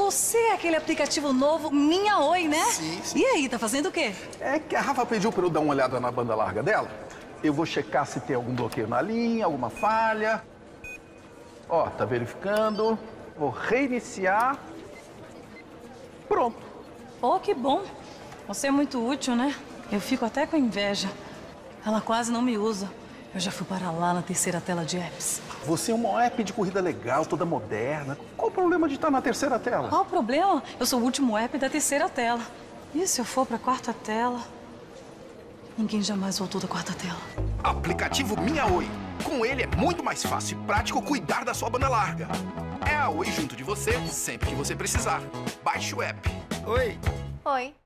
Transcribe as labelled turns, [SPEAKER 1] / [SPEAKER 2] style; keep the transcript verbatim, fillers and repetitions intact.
[SPEAKER 1] Você é aquele aplicativo novo Minha Oi, né?
[SPEAKER 2] Sim, sim.
[SPEAKER 1] E aí, tá fazendo o quê?
[SPEAKER 2] É que a Rafa pediu pra eu dar uma olhada na banda larga dela. Eu vou checar se tem algum bloqueio na linha, alguma falha. Ó, tá verificando. Vou reiniciar. Pronto.
[SPEAKER 1] Oh, que bom. Você é muito útil, né? Eu fico até com inveja. Ela quase não me usa. Eu já fui para lá na terceira tela de apps.
[SPEAKER 2] Você é uma app de corrida legal, toda moderna. Qual o problema de estar na terceira tela?
[SPEAKER 1] Qual o problema? Eu sou o último app da terceira tela. E se eu for para a quarta tela? Ninguém jamais voltou da quarta tela.
[SPEAKER 3] Aplicativo Minha Oi. Com ele é muito mais fácil e prático cuidar da sua banda larga. É a Oi junto de você sempre que você precisar. Baixe o app. Oi.
[SPEAKER 4] Oi.